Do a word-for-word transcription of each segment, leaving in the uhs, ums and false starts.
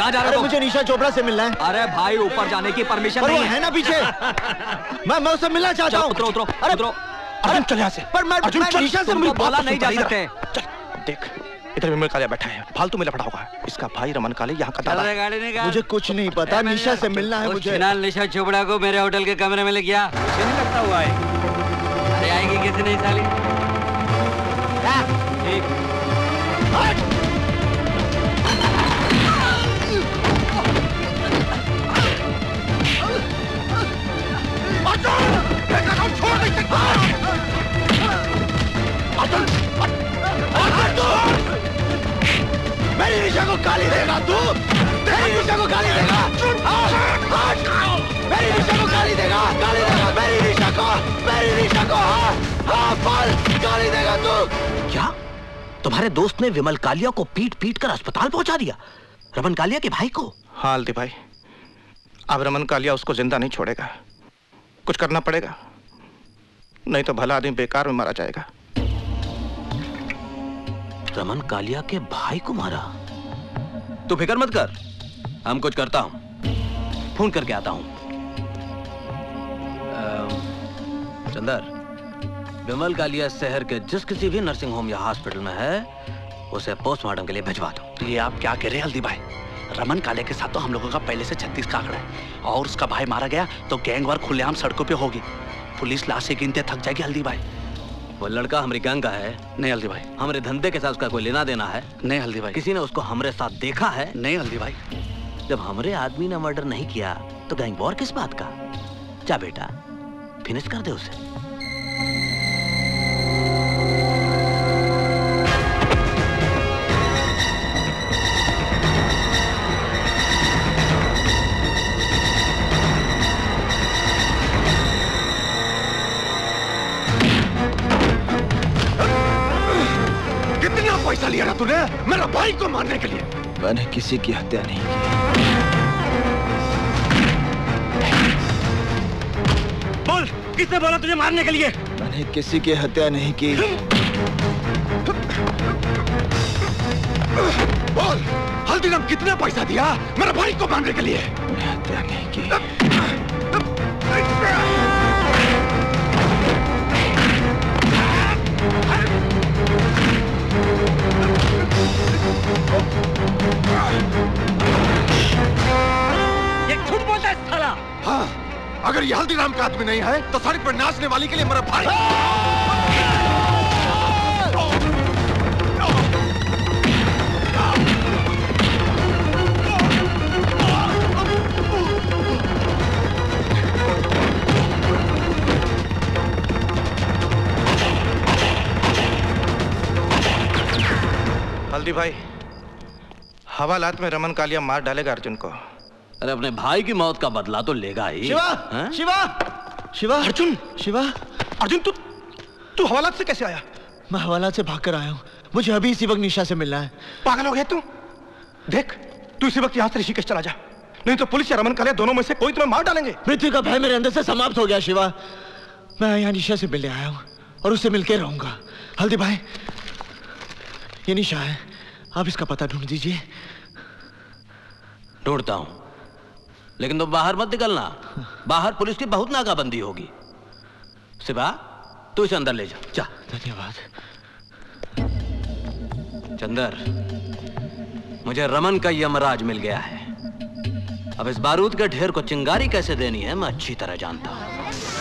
कहाँ जा रहे हो? मुझे निशा चोपड़ा से मिलना है। अरे भाई ऊपर जाने की परमिशन नहीं है ना पीछे। मैं मैं उससे मिलना चाहता हूँ। उतरो उतरो उतरो। अर्जुन चल यहाँ से। पर मैं निशा से मिल बोला नहीं जा सकते। चल देख इधर विमल कालिया बैठा है, फालतू में लफड़ा होगा। इसका भाई रमन कालिया यहाँ का दादा है। मुझे कुछ नहीं पता, निशा से मिलना है मुझे। निशा चोपड़ा को मेरे होटल के कमरे में ले गया। मुझे नहीं लगता हुआ है। अरे आएगी कैसे नहीं साली? ठीक। छोड़ नहीं सकता। मेरी निशा को गाली देगा तू? मेरी निशा को गाली देगा? मेरी निशा को गाली देगा? गाली देगा मेरी निशा को? मेरी निशा को हाँ हाँ बोल, गाली देगा तू? क्या तुम्हारे दोस्त ने विमल कालिया को पीट पीट कर अस्पताल पहुंचा दिया? रमन कालिया के भाई को? हाँ हल्दी भाई, अब रमन कालिया उसको जिंदा नहीं छोड़ेगा। कुछ करना पड़ेगा, नहीं तो भला आदमी बेकार में मारा जाएगा। रमन कालिया के भाई को मारा? तू फिक्र मत कर, हम कुछ करता हूं। फोन करके आता हूं। चंदर, विमल कालिया शहर के जिस किसी भी नर्सिंग होम या हॉस्पिटल में है, उसे पोस्टमार्टम के लिए भिजवा दो। ये आप क्या कह रहे हैं हल्दी भाई? रमन कालिया के साथ तो हम लोगों का पहले से छत्तीस का आंकड़ा है, और उसका भाई मारा गया तो गैंगवार खुलेआम सड़कों पे होगी। पुलिस लाशें गिनते थक जाएगी हल्दी भाई। वो लड़का हमारी गैंग का है? नहीं हल्दी भाई। हमारे धंधे के साथ उसका कोई लेना देना है? नहीं हल्दी भाई। किसी ने उसको हमारे साथ देखा है? नहीं हल्दी भाई। जब हमारे आदमी ने मर्डर नहीं किया तो गैंग वॉर किस बात का? जा बेटा, फिनिश कर दे उसे। पैसा लिया ना तूने मेरा भाई को मारने के लिए? मैंने किसी की हत्या नहीं की। बोल, किसने बोला तुझे मारने के लिए? मैंने किसी की हत्या नहीं की। बोल, हल्दीराम कितना पैसा दिया मेरा भाई को मारने के लिए? मैंने हत्या नहीं की। ये झूठ बोलता है साला। हाँ, अगर ये हल्दीराम का आदमी नहीं है तो सड़क पर नाचने वाली के लिए मेरा भाई। हल्दी भाई, हवालात में रमन कालिया मार डालेगा अर्जुन को। अरे अपने भाई की मौत का बदला तो लेगा ही। शिवा, शिवा, शिवा, अर्जुन, शिवा, अर्जुन तू तू हवालात से कैसे आया? मैं हवालात से भागकर आया हूँ। मुझे अभी इसी वक्त निशा से मिलना है। पागल हो गया तू? देख, तू इसी वक्त यहाँ से ऋषिकेश चला जा, नहीं तो पुलिस या रमन कालिया दोनों में से कोई तुम्हें मार डालेंगे। मृत्यु का भय मेरे अंदर से समाप्त हो गया शिवा। मैं यहाँ निशा से मिलने आया हूँ और उससे मिलकर रहूंगा। हल्दी भाई, ये निशा है, आप इसका पता ढूंढ दीजिए। ढूंढता हूं, लेकिन तुम बाहर मत निकलना। बाहर पुलिस की बहुत नाकाबंदी होगी। सिवा, तू इसे अंदर ले जा। जा। धन्यवाद। चंदर, मुझे रमन का यमराज मिल गया है। अब इस बारूद के ढेर को चिंगारी कैसे देनी है मैं अच्छी तरह जानता हूं।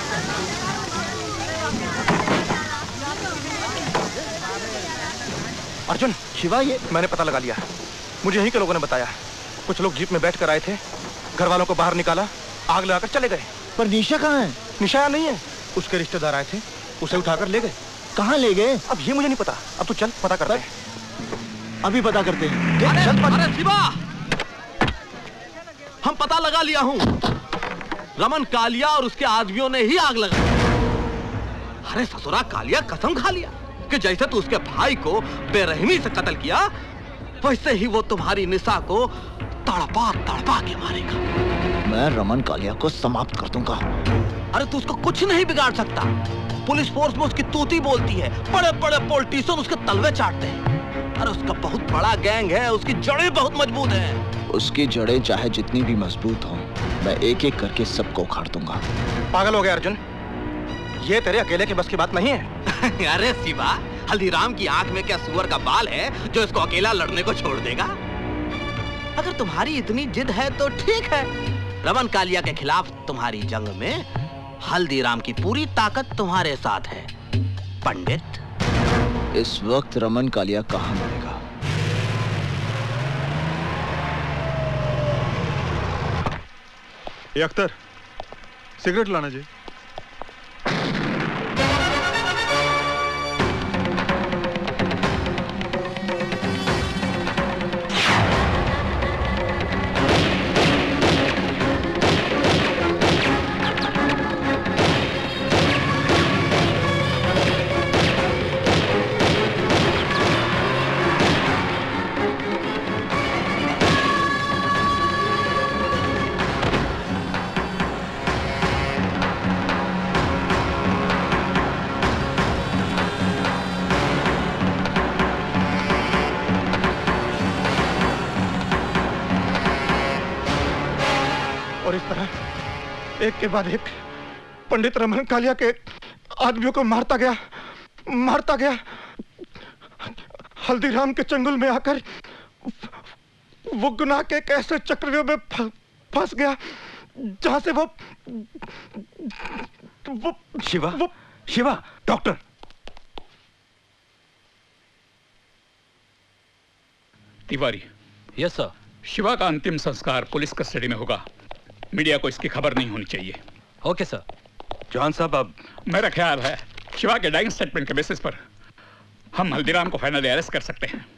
अर्जुन, शिवा, ये मैंने पता लगा लिया। मुझे यहीं के लोगों ने बताया। कुछ लोग जीप में बैठ कर आए थे, घर वालों को बाहर निकाला, आग लगाकर चले गए। पर निशा कहाँ है? निशा यहाँ नहीं है। उसके रिश्तेदार आए थे, उसे उठाकर ले गए। कहाँ ले गए? अब ये मुझे नहीं पता। अब तू चल पता करते हैं। अभी पता करते हैं। अरे, अरे शिवा, हम पता लगा लिया हूं। रमन कालिया और उसके आदमियों ने ही आग लगाई। अरे ससुरा कालिया कसम खा लिया कि जैसे तू उसके भाई को बेरहमी से कत्ल किया, वैसे ही वो तुम्हारी निशा को तड़पा तड़पा के मारेगा। मैं रमन कालिया को समाप्त कर दूंगा। अरे तू उसको कुछ नहीं बिगाड़ सकता। पुलिस फोर्स में उसकी तूती बोलती है, बड़े बड़े पॉलिटिशियन उसके तलवे चाटते हैं। अरे उसका बहुत बड़ा गैंग है, उसकी जड़ें बहुत मजबूत हैं। उसकी जड़ें चाहे जितनी भी मजबूत हों, मैं एक एक करके सबको उखाड़ दूंगा। पागल हो गया अर्जुन, ये तेरे अकेले के बस की बात नहीं है। अरे शिवा, हल्दीराम की आंख में क्या सुअर का बाल है जो इसको अकेला लड़ने को छोड़ देगा? अगर तुम्हारी इतनी जिद है तो ठीक है, रमन कालिया के खिलाफ तुम्हारी जंग में हल्दीराम की पूरी ताकत तुम्हारे साथ है। पंडित, इस वक्त रमन कालिया कहां मिलेगा? ये अख्तर, सिगरेट लाना जी। एक के बाद एक पंडित रमन कालिया के आदमियों को मारता गया मारता गया हल्दीराम के चंगुल में आकर वो गुनाह के एक ऐसे चक्रव्यूह में फंस गया जहां से वो वो शिवा वो Shiva doctor. Tiwari. Yes sir. Shiva का अंतिम संस्कार पुलिस कस्टडी में होगा, मीडिया को इसकी खबर नहीं होनी चाहिए। Okay sir. जॉन साहब, अब मेरा ख्याल है शिवा के डाइंग स्टेटमेंट के बेसिस पर हम हल्दीराम को फाइनली अरेस्ट कर सकते हैं।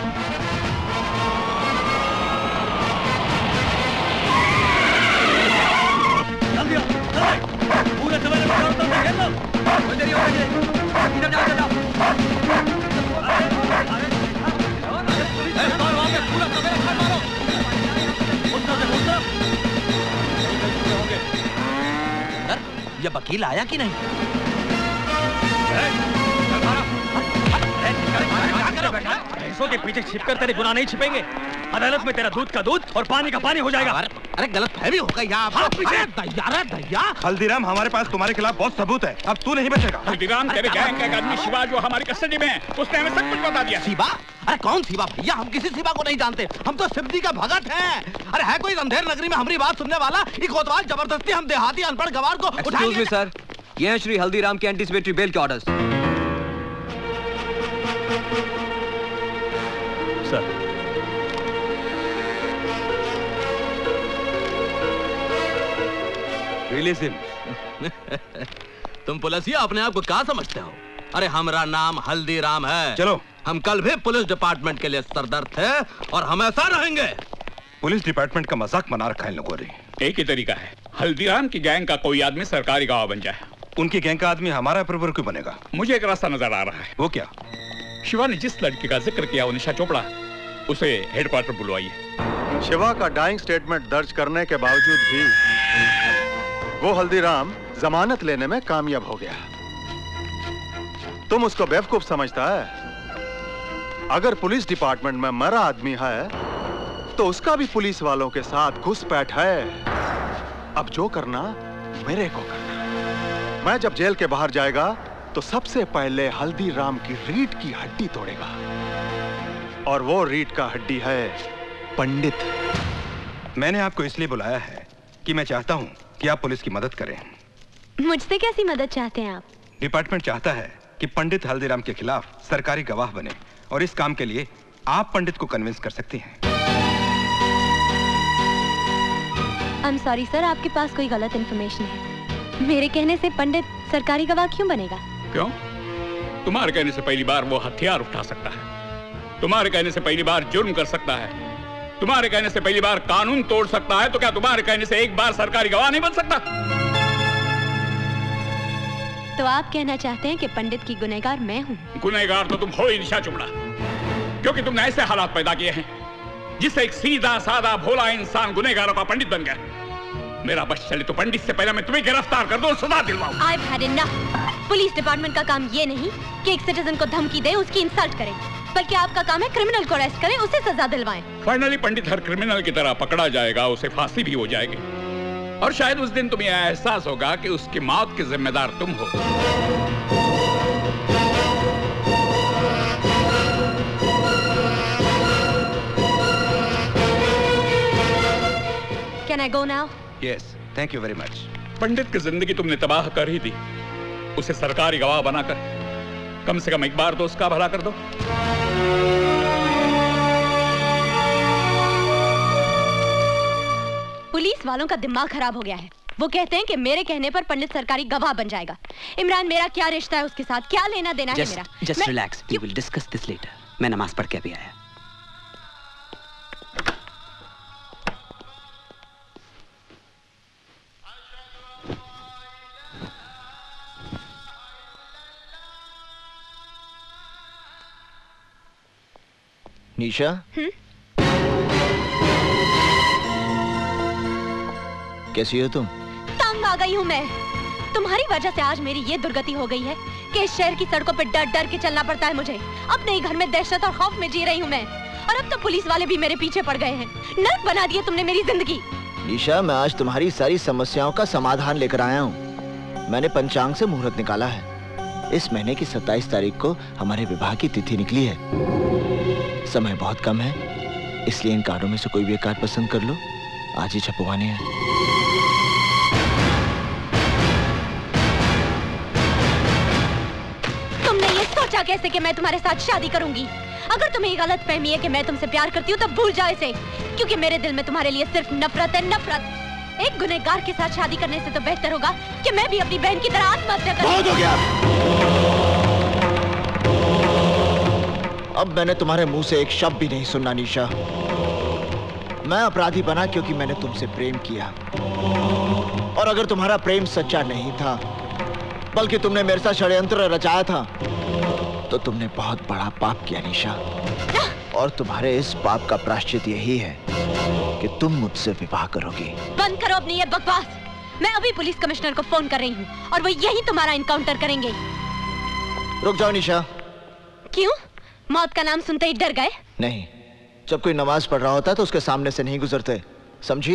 पूरे सवाल में चारों तरफ घेर लो। इधर ही इधर जाओ इधर जाओ। पूरा सवेरा मारो। ये वकील आया कि नहीं? भैंसों के पीछे छिपकर तेरे गुनाह नहीं छिपेंगे। अदालत में तेरा दूध का दूध और पानी का पानी हो जाएगा। अरे गलत फहमी हो गई यहाँ। हाथ पीछे। दया दया। हल्दीराम, हमारे पास तुम्हारे खिलाफ बहुत सबूत है, अब तू नहीं बचेगा। हल्दीराम तेरे गैंग का एक आदमी शिवा जो हमारी कस्टडी में है, उसने हमें सब कुछ बता दिया। शिवा? अरे कौन शिवा भैया? हम किसी शिवा को नहीं जानते, हम तो सिद्धि का भगत हैं। अरे है कोई अंधेर नगरी में हमारी बात सुनने वाला? ये कोतवाल जबरदस्ती हम देहाती अनपढ़ गवार को एक्सक्यूज मी सर, ये हैं श्री हल्दीराम के एंटीसिपेटरी बेल के ऑर्डर्स। Sir release him. तुम पुलिसिया अपने आप को क्या समझते हो? अरे हमारा नाम हल्दीराम है। चलो, हम कल भी पुलिस डिपार्टमेंट के लिए सरदर्द थे और हमेशा रहेंगे। पुलिस डिपार्टमेंट का मजाक बना रखा है इन लोगों ने। एक ही तरीका है, हल्दीराम की गैंग का कोई आदमी सरकारी गवाह बन जाए। उनकी गैंग का आदमी हमारा अप्रूवर क्यों बनेगा? मुझे एक रास्ता नजर आ रहा है। वो क्या? शिवा ने जिस लड़की का जिक्र किया वो निशा चोपड़ा, उसे हेडक्वार्टर बुलवाइए। शिवा का डाइंग स्टेटमेंट दर्ज करने के बावजूद भी वो हल्दीराम जमानत लेने में कामयाब हो गया। तुम उसको बेवकूफ समझता है? अगर पुलिस डिपार्टमेंट में मरा आदमी है तो उसका भी पुलिस वालों के साथ घुसपैठ है। अब जो करना मेरे को करना। मैं जब जेल के बाहर जाएगा तो सबसे पहले हल्दीराम की रीढ़ की हड्डी तोड़ेगा, और वो रीढ़ का हड्डी है पंडित। मैंने आपको इसलिए बुलाया है कि मैं चाहता हूं कि आप पुलिस की मदद करें। मुझसे कैसी मदद चाहते हैं आप? डिपार्टमेंट चाहता है कि पंडित हल्दीराम के खिलाफ सरकारी गवाह बने, और इस काम के लिए आप पंडित को कन्विंस कर सकती हैं। आई एम सॉरी सर, आपके पास कोई गलत इन्फॉर्मेशन है। मेरे कहने से पंडित सरकारी गवाह क्यों बनेगा? क्यों? तुम्हारे कहने से पहली बार वो हथियार उठा सकता है, तुम्हारे कहने से पहली बार जुर्म कर सकता है, तुम्हारे कहने से पहली बार कानून तोड़ सकता है, तो क्या तुम्हारे कहने से एक बार सरकारी गवाह नहीं बन सकता? तो आप कहना चाहते हैं कि पंडित की गुनहगार मैं हूँ? गुनहगार तो तुम हो ही निशा चोपड़ा, क्योंकि तुमने ऐसे हालात पैदा किए हैं जिससे एक सीधा साधा भोला इंसान गुनहगारों का पंडित बन गया। मेरा बस चले तो पंडित से पहले मैं तुम्हें गिरफ्तार कर दूं और सजा दिलवाऊं। I've had enough। Police department का काम ये नहीं कि एक सिटीजन को धमकी दे, उसकी इंसल्ट करे। बल्कि आपका काम है क्रिमिनल को अरेस्ट करें, उसे सजा दिलवाएं। फाइनली पंडित हर क्रिमिनल की तरह पकड़ा जाएगा, उसे फांसी भी हो जाएगी और शायद उस दिन तुम्हें एहसास होगा कि उसकी मौत की जिम्मेदार तुम हो। Can I go now? Yes, thank you very much. पंडित की जिंदगी तुमने तबाह कर ही दी, उसे सरकारी गवाह बनाकर कम से कम एक बार तो उसका भला कर दो। पुलिस वालों का दिमाग खराब हो गया है। वो कहते हैं कि मेरे कहने पर पंडित सरकारी गवाह बन जाएगा। इमरान, मेरा क्या रिश्ता है उसके साथ, क्या लेना देना just, है मेरा? Just relax. We will discuss this later. मैं नमाज पढ़ के अभी आया। निशा, कैसी हो तुम? तंग आ गई हूँ मैं। तुम्हारी वजह से आज मेरी ये दुर्गति हो गई है कि इस शहर की सड़कों पर डर डर के चलना पड़ता है मुझे। अपने ही घर में दहशत और खौफ में जी रही हूँ मैं, और अब तो पुलिस वाले भी मेरे पीछे पड़ गए हैं। नर्क बना दिए तुमने मेरी जिंदगी। निशा, मैं आज तुम्हारी सारी समस्याओं का समाधान लेकर आया हूँ। मैंने पंचांग से मुहूर्त निकाला है। इस महीने की सत्ताईस तारीख को हमारे विवाह की तिथि निकली है। समय बहुत कम है, इसलिए इन कार्डों में से कोई भी एक कार्ड पसंद कर लो। आज ही छपवाने हैं। तुमने ये सोचा कैसे कि मैं तुम्हारे साथ शादी करूंगी? अगर तुम्हें ये गलत फहमी है कि मैं तुमसे प्यार करती हूँ तो भूल जाओ इसे, क्योंकि मेरे दिल में तुम्हारे लिए सिर्फ नफरत है, नफरत। एक गुनहगार के साथ शादी करने से तो बेहतर होगा कि मैं भी अपनी बहन की तरह आत्महत्या करूं। बहुत हो गया। अब मैंने तुम्हारे मुंह से एक शब्द भी नहीं सुनना निशा। मैं अपराधी बना क्योंकि मैंने तुमसे प्रेम किया, और अगर तुम्हारा प्रेम सच्चा नहीं था बल्कि तुमने मेरे साथ षड्यंत्र रचाया था तो तुमने बहुत बड़ा पाप किया निशा। और तुम्हारे इस पाप का प्रायश्चित यही है कि तुम मुझसे विवाह करोगी। बंद करो अपनी ये बकवास। मैं अभी पुलिस कमिश्नर को फोन कर रही हूँ और वो यही तुम्हारा इनकाउंटर करेंगे। रुक जाओ निशा। क्यों? मौत का नाम सुनते ही डर गए? नहीं, जब कोई नमाज पढ़ रहा होता तो उसके सामने से नहीं गुजरते, समझी?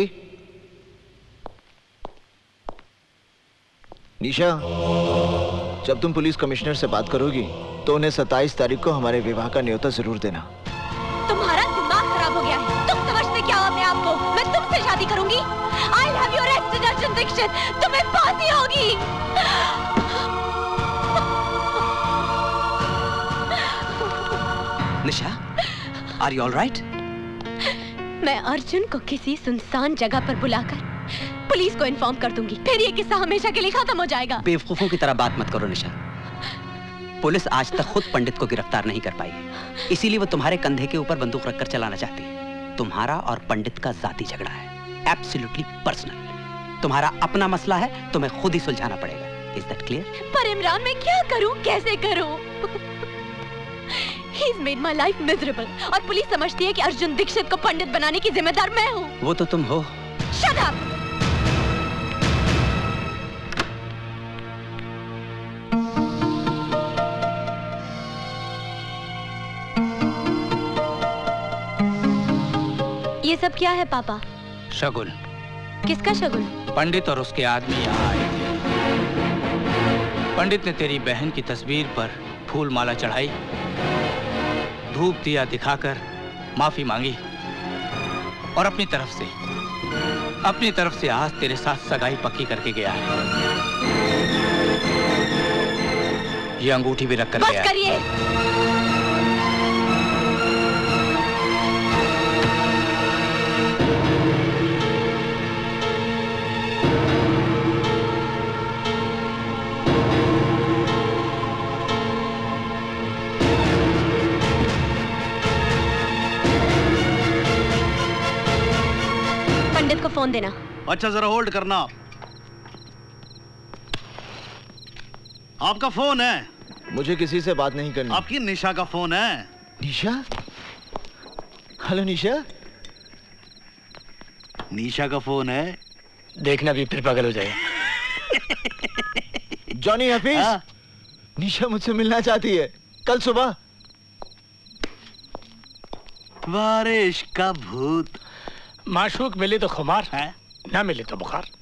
निशा, जब तुम पुलिस कमिश्नर से बात करोगी तो उन्हें सत्ताईस तारीख को हमारे विवाह का न्योता जरूर देना। तुम्हारा दिमाग खराब हो गया है। तुम समझते क्या हो अपने आप को? मैं तुमसे शादी करूंगी। I'll have you arrested, Arjun Dixit. तुम्हें फांसी होगी। निशा, are you all right? मैं अर्जुन को किसी सुनसान जगह पर बुलाकर पुलिस को इन्फॉर्म कर दूंगी, फिर ये किस्सा हमेशा के लिए खत्म हो जाएगा। बेवकूफों की तरह बात मत करो निशा। पुलिस आज तक खुद पंडित को गिरफ्तार नहीं कर पाई, इसीलिए वो तुम्हारे कंधे के ऊपर बंदूक रखकर चलाना चाहती है। तुम्हारा और पंडित का जाती झगड़ा है, एब्सोल्युटली पर्सनल। तुम्हारा अपना मसला है, तुम्हें खुद ही सुलझाना पड़ेगा। Is that clear? पर इमरान, मैं क्या करूं, कैसे करूं? He's made my life miserable, और पुलिस समझती है कि अर्जुन दीक्षित को पंडित बनाने की जिम्मेदार मैं हूँ। वो तो तुम हो। Shut up! ये सब क्या है पापा? शगुन। किसका शगुन? पंडित और उसके आदमी यहाँ आए थे। पंडित ने तेरी बहन की तस्वीर पर फूल माला चढ़ाई, धूप दिया दिखाकर माफी मांगी, और अपनी तरफ से अपनी तरफ से आज तेरे साथ सगाई पक्की करके गया है। ये अंगूठी भी रख कर गया है। बस करिए। पंडित को फोन देना। अच्छा, जरा होल्ड करना। आपका फोन है? मुझे किसी से बात नहीं करनी। आपकी निशा का फोन है। निशा? हेलो निशा। निशा का फोन है। देखना भी फिर पागल हो जाए। जॉनी हफीज, निशा मुझसे मिलना चाहती है कल सुबह। बारिश का भूत। माशूक मिली तो खुमार है, ना मिली तो बुखार।